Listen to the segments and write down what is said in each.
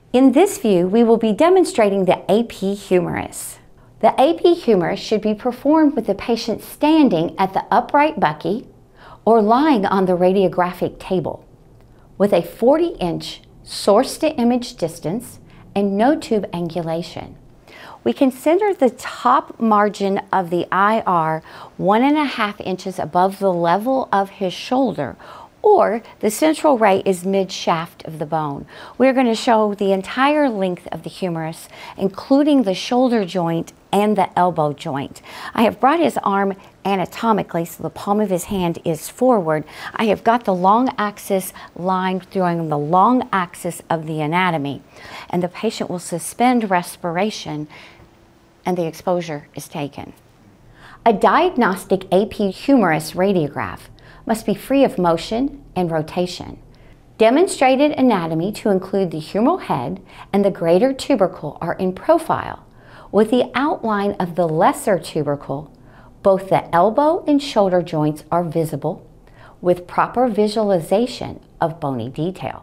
In this view, we will be demonstrating the AP humerus. The AP humerus should be performed with the patient standing at the upright bucky or lying on the radiographic table with a 40-inch source to image distance and no tube angulation. We consider the top margin of the IR 1.5 inches above the level of his shoulder, or the central ray is mid-shaft of the bone. We're going to show the entire length of the humerus, including the shoulder joint and the elbow joint. I have brought his arm anatomically, so the palm of his hand is forward. I have got the long axis line through the long axis of the anatomy, and the patient will suspend respiration and the exposure is taken. A diagnostic AP humerus radiograph must be free of motion and rotation. Demonstrated anatomy to include the humeral head and the greater tubercle are in profile, with the outline of the lesser tubercle. Both the elbow and shoulder joints are visible, with proper visualization of bony detail.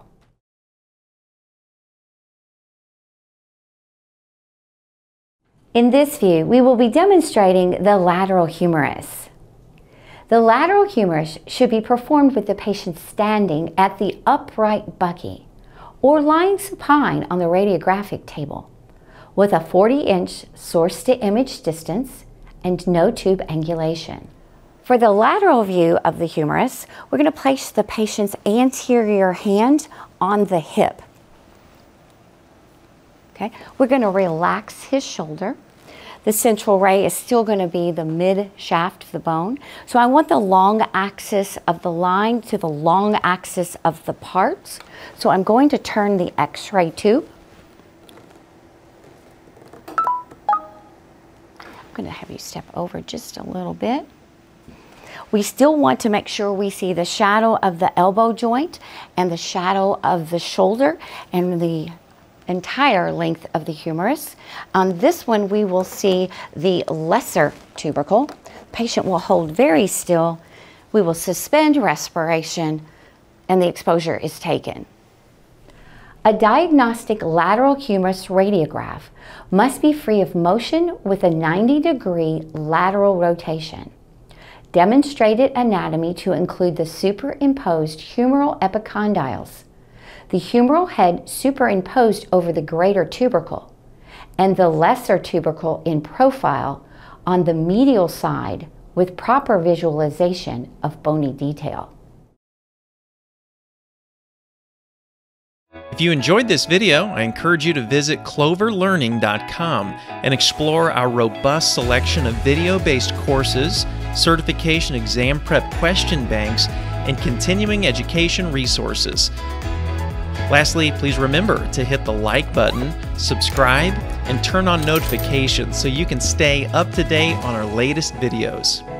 In this view, we will be demonstrating the lateral humerus. The lateral humerus should be performed with the patient standing at the upright bucky or lying supine on the radiographic table with a 40-inch source to image distance and no tube angulation. For the lateral view of the humerus, we're going to place the patient's anterior hand on the hip. Okay, we're going to relax his shoulder. The central ray is still going to be the mid shaft of the bone. So I want the long axis of the line to the long axis of the parts. So I'm going to turn the X-ray tube. I'm going to have you step over just a little bit. We still want to make sure we see the shadow of the elbow joint and the shadow of the shoulder and the entire length of the humerus. On this one, we will see the lesser tubercle. Patient will hold very still. We will suspend respiration and the exposure is taken. A diagnostic lateral humerus radiograph must be free of motion with a 90-degree lateral rotation. Demonstrated anatomy to include the superimposed humeral epicondyles, the humeral head superimposed over the greater tubercle, and the lesser tubercle in profile on the medial side with proper visualization of bony detail. If you enjoyed this video, I encourage you to visit cloverlearning.com and explore our robust selection of video-based courses, certification exam prep question banks, and continuing education resources. Lastly, please remember to hit the like button, subscribe, and turn on notifications so you can stay up to date on our latest videos.